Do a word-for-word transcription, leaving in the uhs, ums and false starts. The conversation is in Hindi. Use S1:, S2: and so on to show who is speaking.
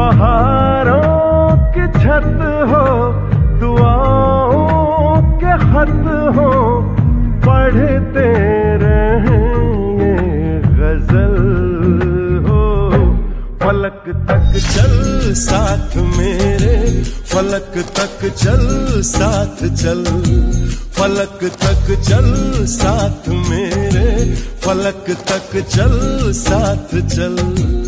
S1: बहारों की छत हो, दुआओं के खत हो, पढ़ते रहेंगे गजल हो। फलक तक चल साथ मेरे, फलक तक चल साथ चल, फलक तक चल साथ मेरे, फलक तक चल साथ चल।